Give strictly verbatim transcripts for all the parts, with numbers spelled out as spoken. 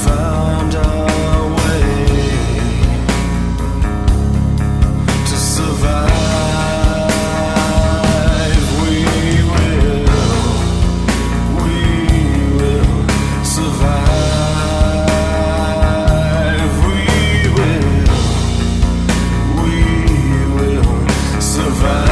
found our way to survive. We will, we will survive. We will, we will survive.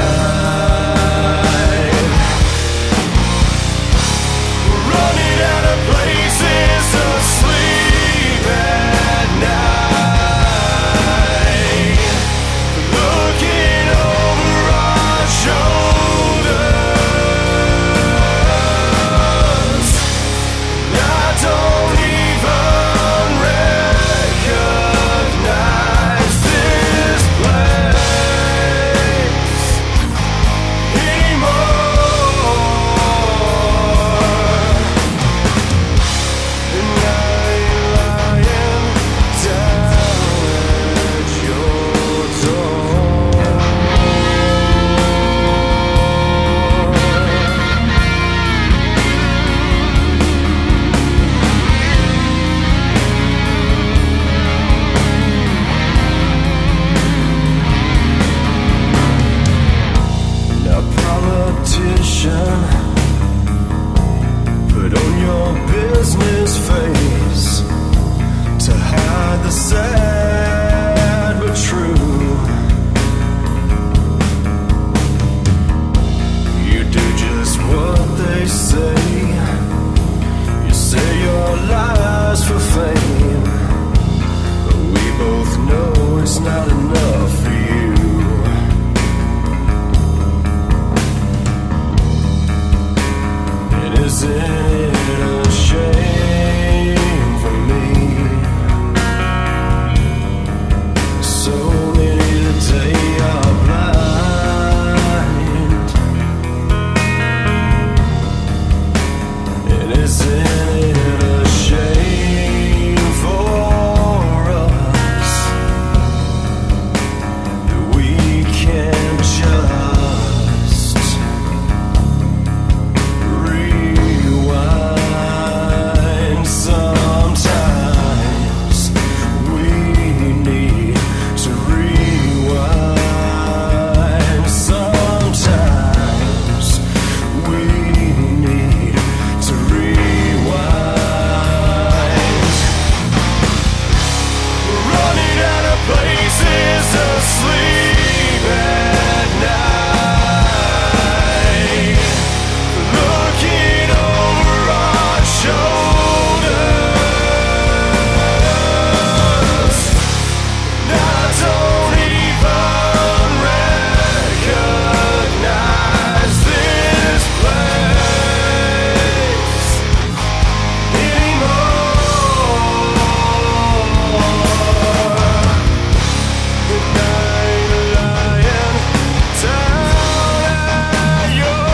Put on your business face to hide the sad but true. You do just what they say. You say your lies for fame, but we both know it's not enough for you. Isn't it a shame for me? So many today are blind. And isn't it a shame for us that we can't just sometimes we need to rewind. Sometimes we need to rewind. Running out of places to sleep at night, looking over our shoulders. I don't even recognize this place anymore. The night lying down at your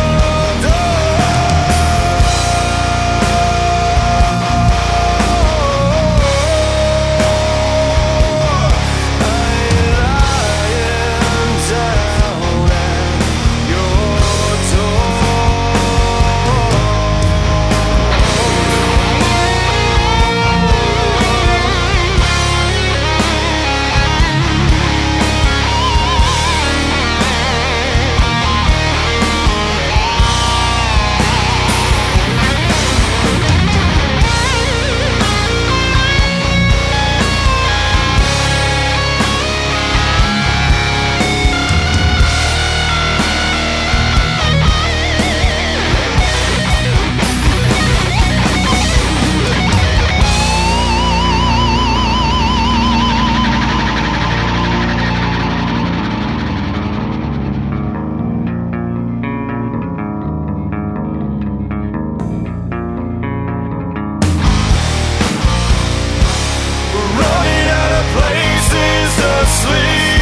running out of places to sleep.